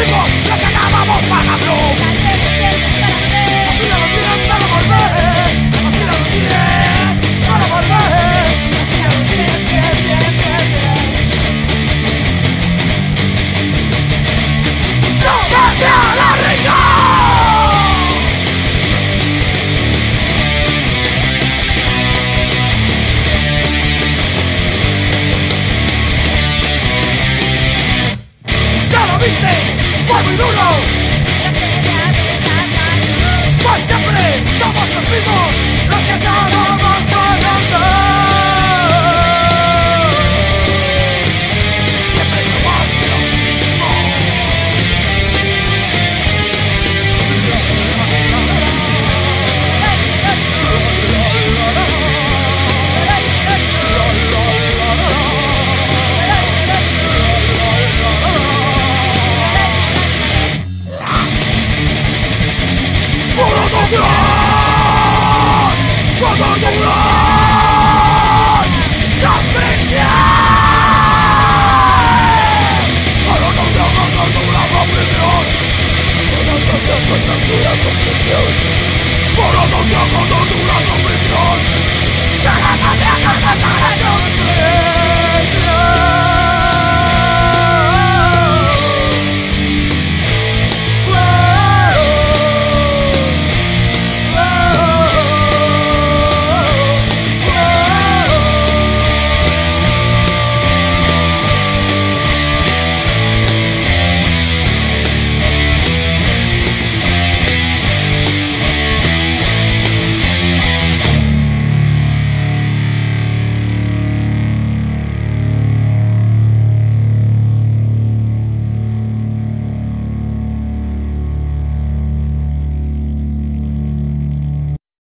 fuimos los que acabamos pagando. Para volver, para volver. ¡No me a la reina! ¡Ya lo viste! ¡Fue muy duro! ¡Pues siempre somos los mismos los que acabamos pagando! Siempre somos los mismos. Por lo tanto, con dura convicción, que las